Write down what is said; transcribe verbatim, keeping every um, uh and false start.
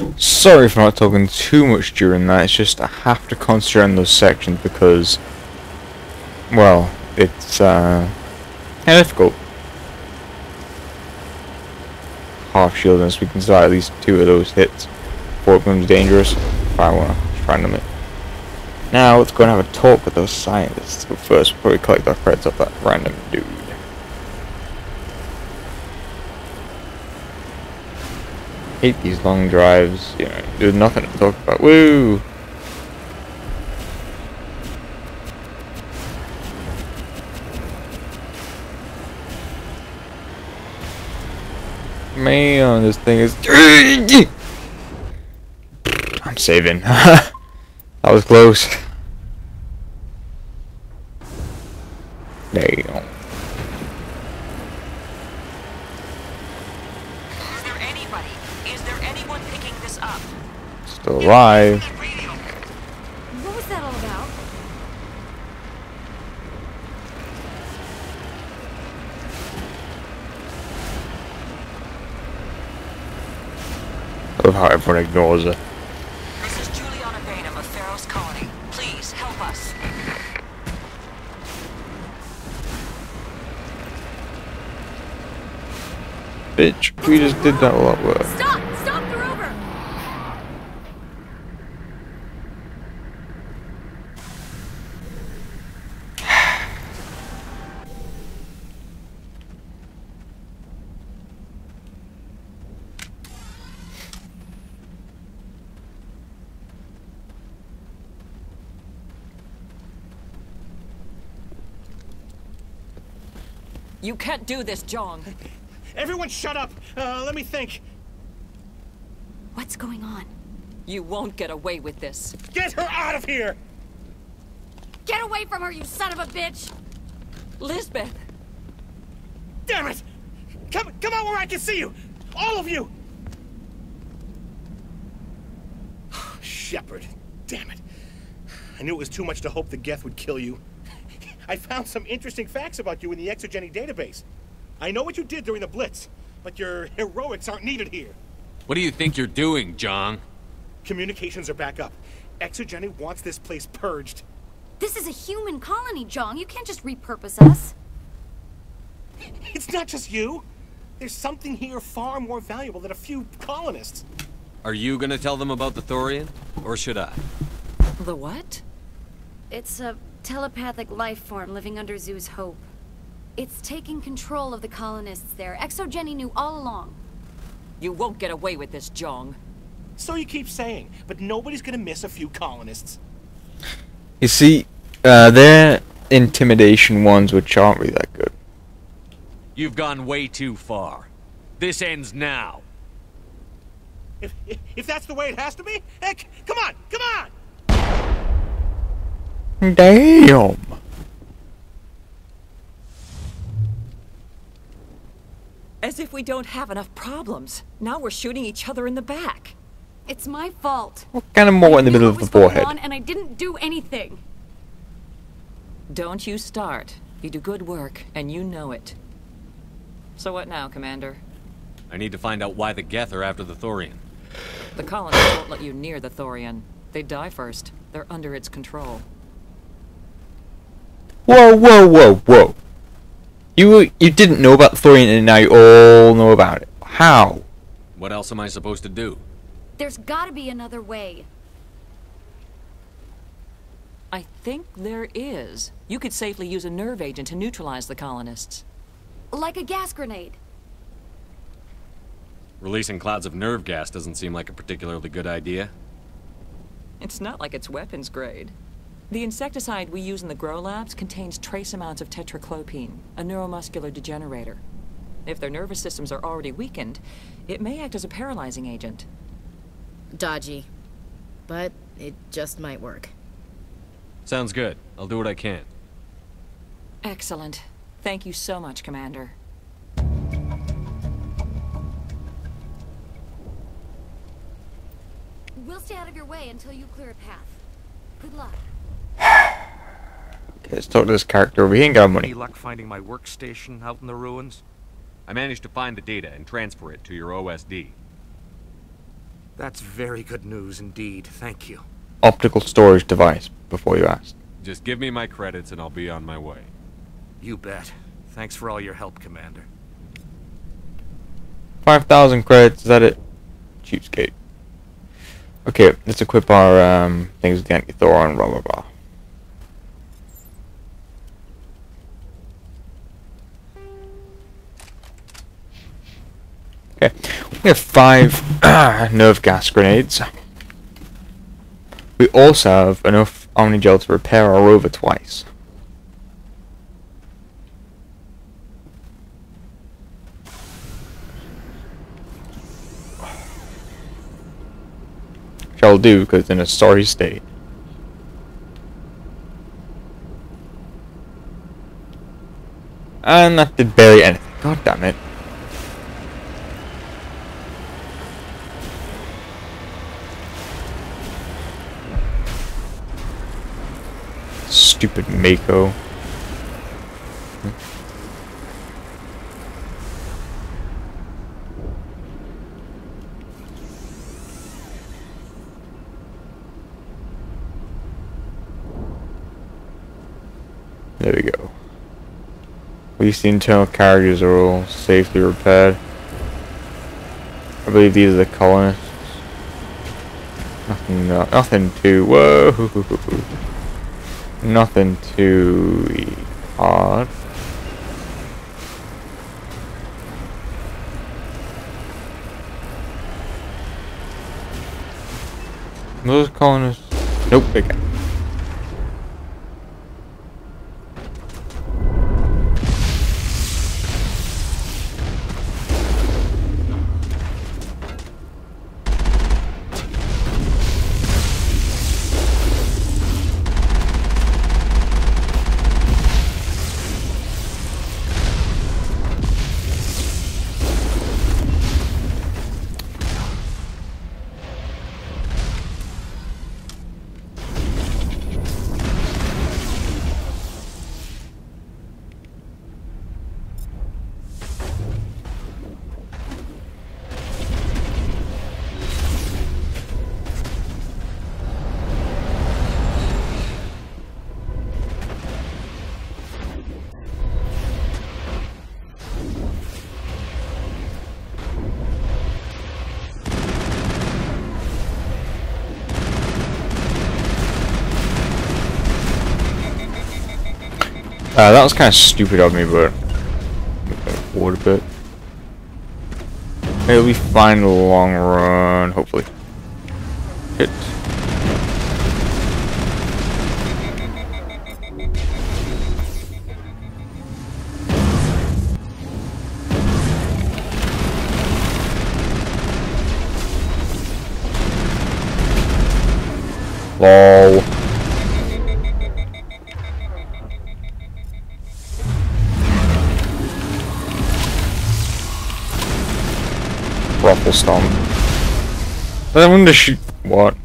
Sorry for not talking too much during that, it's just I have to concentrate on those sections because, well, it's uh, kind of difficult. Half shield, and we can start at least two of those hits before it becomes dangerous. If I want to try them it. Now let's go and have a talk with those scientists. But first, before we collect our credits off that random dude. Hate these long drives. You know, there's nothing to talk about. Woo! Man, this thing is. I'm saving. That was close. Damn. Is there anybody? Is there anyone picking this up? Still alive. What was that all about? I love how everyone ignores her. This is Juliana Bainham of Pharaoh's Colony. Please help us. Bitch, we just did that a lot worse. Stop! Stop the rover! You can't do this, Jong. Everyone shut up! Uh, let me think. What's going on? You won't get away with this. Get her out of here! Get away from her, you son of a bitch! Lisbeth! Damn it! Come, come out where I can see you! All of you! Shepard, damn it. I knew it was too much to hope the Geth would kill you. I found some interesting facts about you in the Exogeny database. I know what you did during the Blitz, but your heroics aren't needed here. What do you think you're doing, Jong? Communications are back up. Exogeny wants this place purged. This is a human colony, Jong. You can't just repurpose us. It's not just you. There's something here far more valuable than a few colonists. Are you gonna tell them about the Thorian? Or should I? The what? It's a telepathic life form living under Zoo's hope. It's taking control of the colonists there. Exogeny knew all along. You won't get away with this, Jong. So you keep saying, but nobody's gonna miss a few colonists. You see, uh, their intimidation ones, which aren't really that good. You've gone way too far. This ends now. If, if, if that's the way it has to be, heck, come on, come on! Damn! As if we don't have enough problems. Now we're shooting each other in the back. It's my fault. What kind of more in the I knew middle of what the was going forehead? on, and I didn't do anything. Don't you start. You do good work, and you know it. So what now, Commander? I need to find out why the Geth are after the Thorian. The colonists won't let you near the Thorian. They die first. They're under its control. Whoa, whoa, whoa, whoa! You you didn't know about the Thorian, and now you all know about it. How? What else am I supposed to do? There's gotta be another way. I think there is. You could safely use a nerve agent to neutralize the colonists. Like a gas grenade. Releasing clouds of nerve gas doesn't seem like a particularly good idea. It's not like it's weapons grade. The insecticide we use in the grow labs contains trace amounts of tetraclopine, a neuromuscular degenerator. If their nervous systems are already weakened, it may act as a paralyzing agent. Dodgy. But it just might work. Sounds good. I'll do what I can. Excellent. Thank you so much, Commander. We'll stay out of your way until you clear a path. Good luck. Okay, let's talk to this character over here. He ain't got money. Any luck finding my workstation out in the ruins? I managed to find the data and transfer it to your O S D. That's very good news indeed. Thank you. Optical storage device, before you asked. Just give me my credits and I'll be on my way. You bet. Thanks for all your help, Commander. five thousand credits, is that it? Cheapskate. Okay, let's equip our um, things with the Anti-Thor and blah blah blah. Okay, we have five nerve gas grenades. We also have enough Omnigel to repair our rover twice. Shall do, because it's in a sorry state. And that did barely anything. God damn it. Stupid Mako. There we go. At least the internal carriages are all safely repaired. I believe these are the colonists. Nothing, no, nothing too. Whoa. Nothing too hard. Those colonists. Nope, they can't. Uh, that was kind of stupid of me, but forward a bit. It'll be fine in the long run, hopefully. Hit. Lol. Ruffle stomp. But I'm gonna shoot. What?